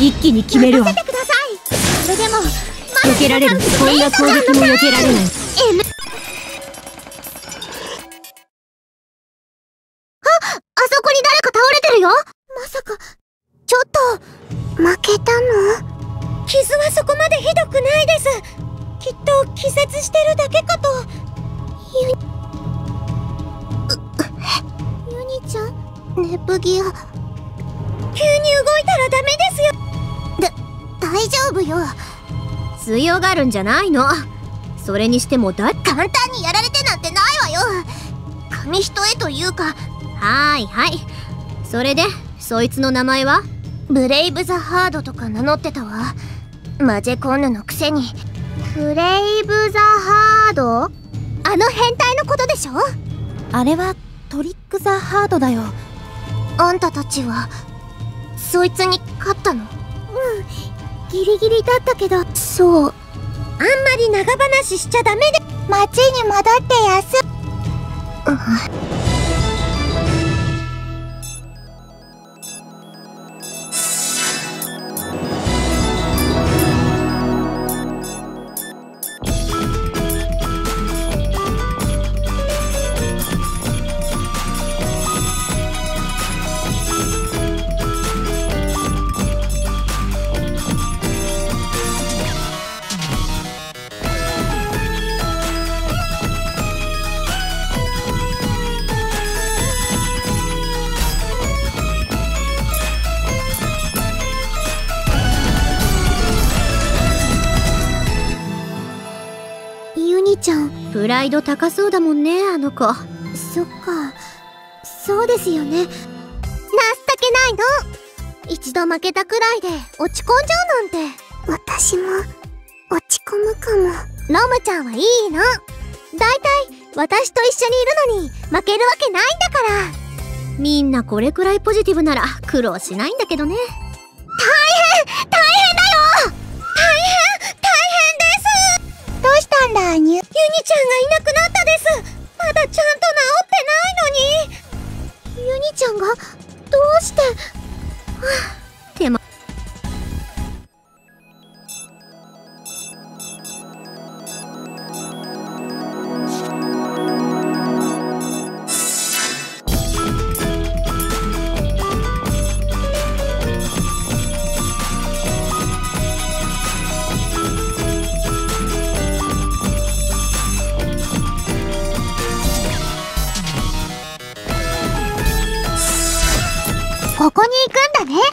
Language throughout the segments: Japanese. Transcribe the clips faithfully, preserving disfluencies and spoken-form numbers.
一気に決めるわ。 任せてください。それでも避けられる。こんな攻撃も避けられない。 そこに誰か倒れてるよ。まさかちょっと負けたの？傷はそこまでひどくないです。きっと気絶してるだけかと。ユニユニちゃん、ネプギア急に動いたらダメですよ。だ大丈夫よ。 強がるんじゃないの。それにしてもだ簡単にやられてなんてないわよ。紙一重というか。 はいはい。それでそいつの名前は？ ブレイブ・ザ・ハードとか名乗ってたわ。マジェコンヌのくせに。ブレイブ・ザ・ハード？あの変態のことでしょ？ あれはトリック・ザ・ハードだよ。 あんたたちはそいつに勝ったの？うん、ギリギリだったけど。そう、あんまり長話しちゃダメで。町に戻って休む。うんちゃん、 プライド高そうだもんね、あの子。 そっか、そうですよね。情けないの。一度負けたくらいで落ち込んじゃうなんて。私も落ち込むかも。ロムちゃんはいいの。だいたい私と一緒にいるのに負けるわけないんだから。 みんなこれくらいポジティブなら苦労しないんだけどね。 大変大変だよ。大変大変です。どうしたんだ、ニュユニちゃんがいなくなったです。まだちゃんと治ってないのに。ユニちゃんがどうして。はあ、手間。 ここに行くんだね。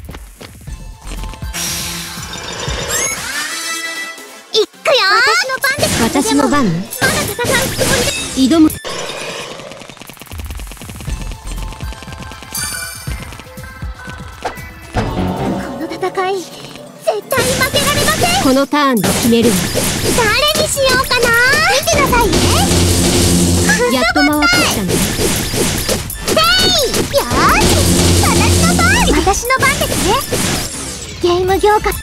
行くよ。私の番です。 私の番？ まだ戦うつもりで挑む。 この戦い絶対負けられません。 このターンで決めるわ。 誰にしようかな。見てなさいね。 やっと回ってきたね。 よーし、私の番。私の番ですね。ゲーム業界。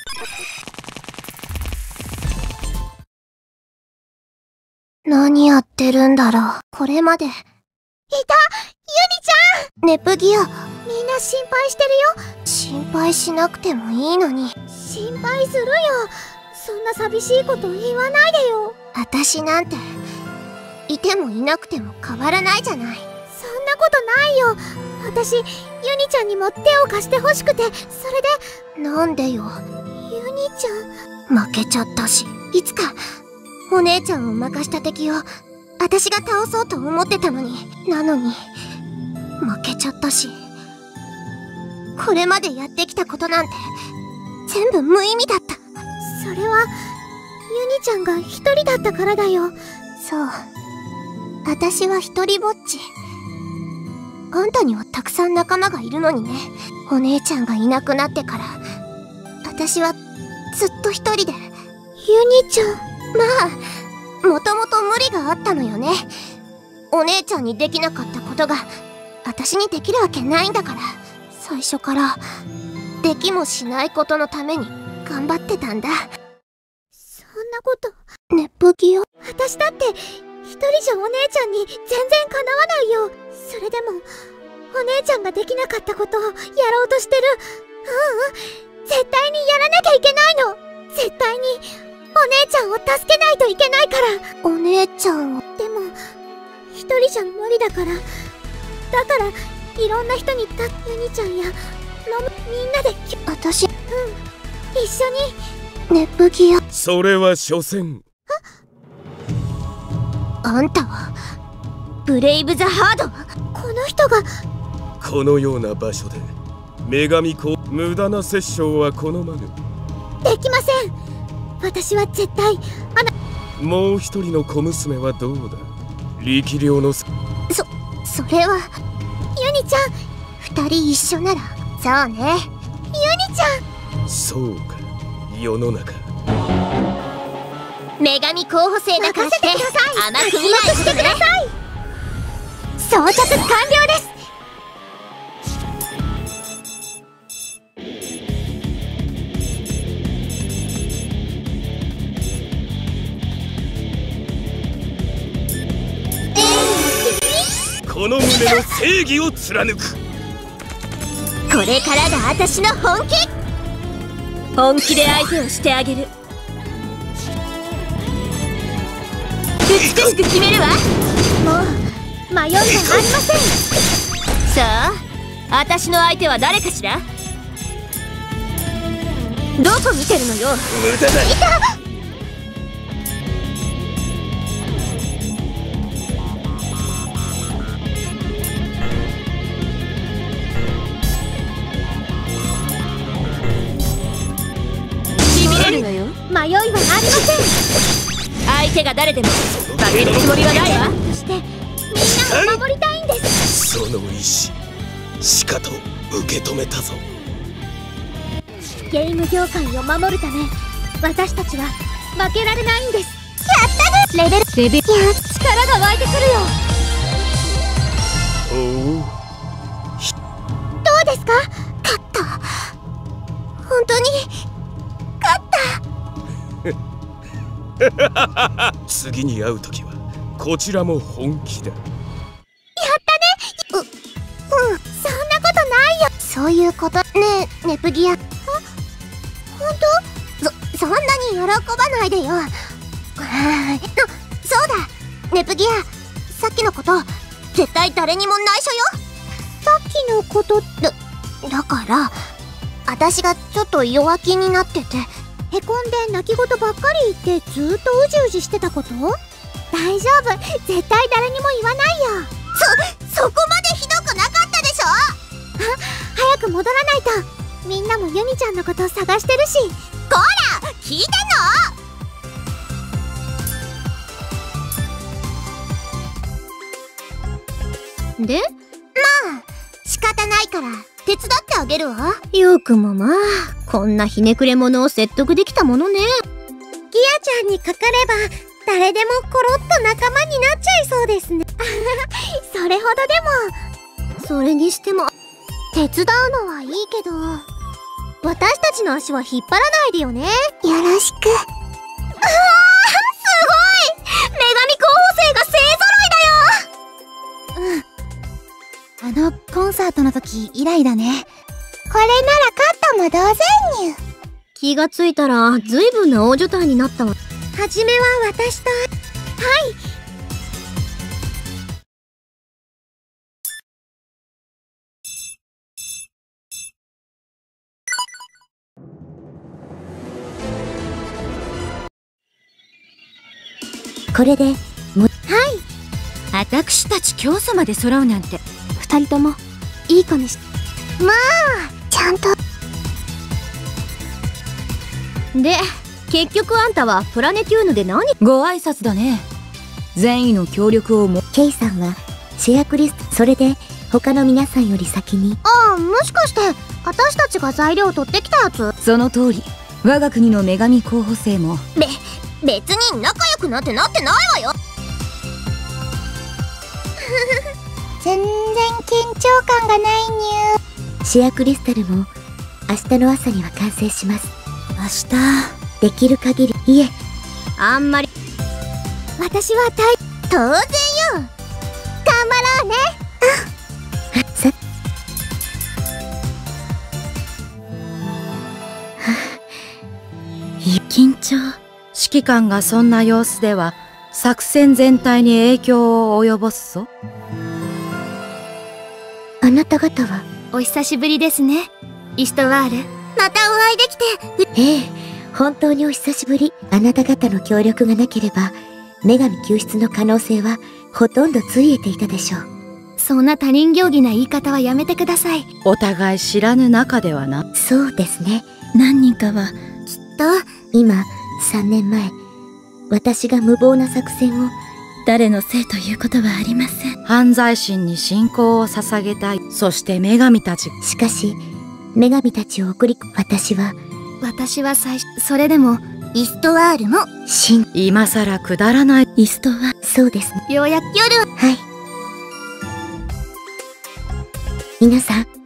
何やってるんだろう。これまで。いた、ユニちゃん。ネプギア、みんな心配してるよ。心配しなくてもいいのに。心配するよ。そんな寂しいこと言わないでよ。私なんていてもいなくても変わらないじゃない。そんなことないよ。私、ユニちゃんにも手を貸してほしくて、それで。なんでよ。ユニちゃん。負けちゃったし、いつか、お姉ちゃんを任した敵を、私が倒そうと思ってたのに。なのに、負けちゃったし。これまでやってきたことなんて、全部無意味だった。それは、ユニちゃんが一人だったからだよ。そう。私は一人ぼっち。あんたにはたくさん仲間がいるのにね。お姉ちゃんがいなくなってから、私はずっと一人で。ユニちゃん。まあ、もともと無理があったのよね。お姉ちゃんにできなかったことが、私にできるわけないんだから。最初から、できもしないことのために頑張ってたんだ。そんなこと、ネプギア。私だって、一人じゃお姉ちゃんに全然かなわないよ。それでもお姉ちゃんができなかったことをやろうとしてる。ううん、 絶対にやらなきゃいけないの。絶対にお姉ちゃんを助けないといけないから。お姉ちゃんを。でも一人じゃ無理だから。だからいろんな人にたユニちゃんやロムみんなで。私、うん、一緒に。ネプギア。 それは所詮。 あんたはブレイブ・ザ・ハード。この人が。 このような場所で女神子無駄な殺生は好まぬ。 できません。私は絶対あな。 もう一人の小娘はどうだ。力量の。そそれはユニちゃん。二人一緒なら。そうね、ユニちゃん。 そうか、世の中女神候補生だからして甘く見ないしてください。装着完了です。 この胸の正義を貫く。 これからが私の本気。 本気で相手をしてあげる。美しく決めるわ。 もう迷いはありません。 さあ、私の相手は誰かしら。どこ見てるのよ。 無駄だ。いた。 迷いはありません。 相手が誰でも負けるつもりはないわ。 そしてみんなを守りたいんです。 その意志しかと受け止めたぞ。 ゲーム業界を守るため私たちは負けられないんです。やったね。レベルレベル。いや、力が湧いてくるよ。 おお、 どうですか。勝った。本当に勝った。 次に会う時はこちらも本気だ。やったね。う、うん、そんなことないよ。そういうことねえ、ネプギア。ほ、本当？そ、そんなに喜ばないでよ。そうだ、ネプギア。さっきのこと絶対誰にも内緒よ。さっきのことだ、だから私がちょっと弱気になっててへこんで泣き言ばっかり言ってずーっとうじうじしてたこと？大丈夫、絶対誰にも言わないよ。そ、そこまでひどくなかったでしょ。あ、早く戻らないと。みんなもユニちゃんのこと探してるし。こら、聞いてんの？で？まあ仕方ないから手伝ってあげるわ。 よくもまあ、こんなひねくれ者を説得できたものね。 ギアちゃんにかかれば誰でもコロッと仲間になっちゃいそうですね。それほどでも。 それにしても手伝うのはいいけど私たちの足は引っ張らないでよね。よろしく。あー、すごい。女神候補生が勢揃いだよ。 うん、あのコンサートの時以来だね。 これならカットも同然にゅ。 気がついたらずいぶんな大所帯になったわ。 はじめは私と。はい。 これでも。はい。 私たち教祖まで揃うなんて。 二人ともいい子にし。 まあちゃんと。 で、結局あんたはプラネテューヌで何？ ご挨拶だね。善意の協力をも。 ケイさんは主役リスト。それで他の皆さんより先に。 ああ、もしかして私たちが材料取ってきたやつ？ その通り。我が国の女神候補生も。 べ、別に仲良くなってなってないわよ。全然緊張感がないにゅ。 シェアクリスタルも明日の朝には完成します。 明日できる限り。いえ、 あんまり。 私は大当然よ。頑張ろうね。 うん。さ緊張。 指揮官がそんな様子では作戦全体に影響を及ぼすぞ。 あなた方は？ お久しぶりですね、イストワール。またお会いできて。 ええ、本当にお久しぶり。あなた方の協力がなければ女神救出の可能性はほとんどついえていたでしょう。 そんな他人行儀な言い方はやめてください。 お互い知らぬ仲ではな。 そうですね。 何人かはきっと今さんねんまえ、私が無謀な作戦を。 誰のせいということはありません。 犯罪心に信仰を捧げたい。そして女神たち。 しかし女神たちを送り、私は私は最初、それでもイストワールも信。 今さらくだらない。 イストはそうですね。 ようやく夜は。 はい。皆さん、 バッチ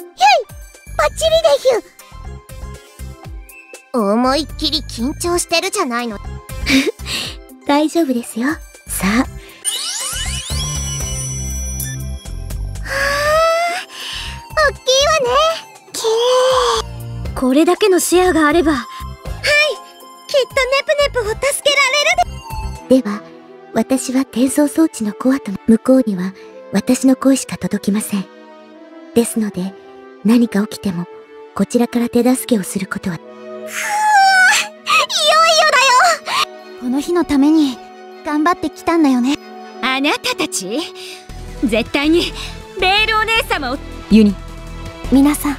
リでひゅ。思いっきり緊張してるじゃないの。 大丈夫ですよ。さあ。 おっきいわね。きれい。 これだけのシェアがあれば。 はい。きっとネプネプを助けられるでは、私は転送装置のコアと向こうには私の声しか届きません。ですので、何か起きてもこちらから手助けをすることは。 ふぅ、いよいよだよ。この日のために頑張ってきたんだよね。 あなたたち絶対にレールお姉様を。 ユニ、 皆さん、はい。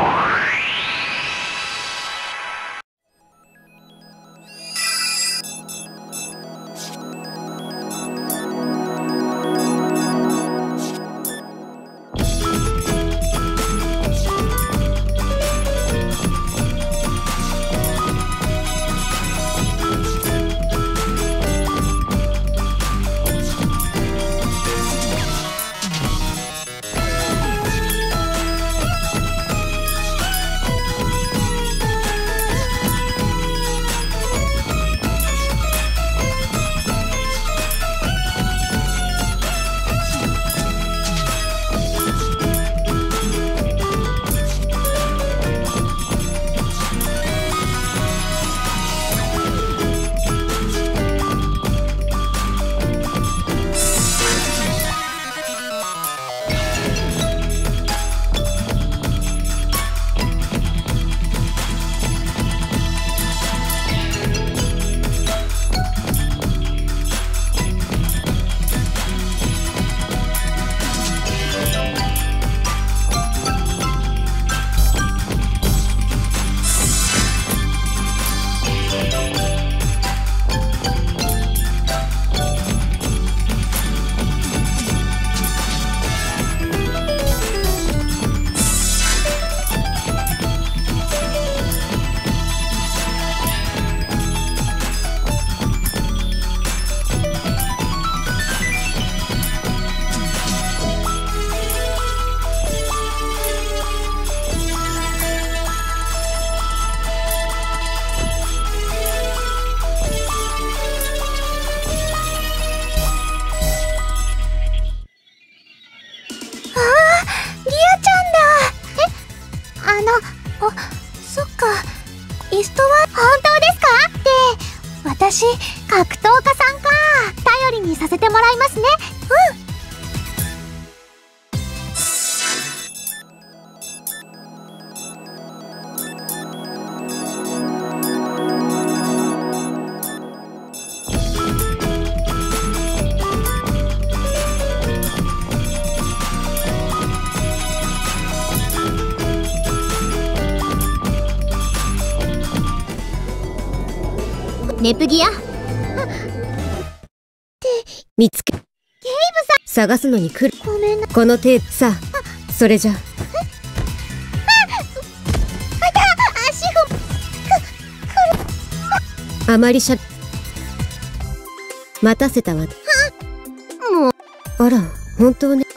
私、格闘家さんか。頼りにさせてもらいますね。うんネプギア見つけ。 ケイブさん探すのに来る。 ごめんな。 このテープさ。それじゃ。 あた足ふあまりしゃ待たせたわ。 もうあら本当ね。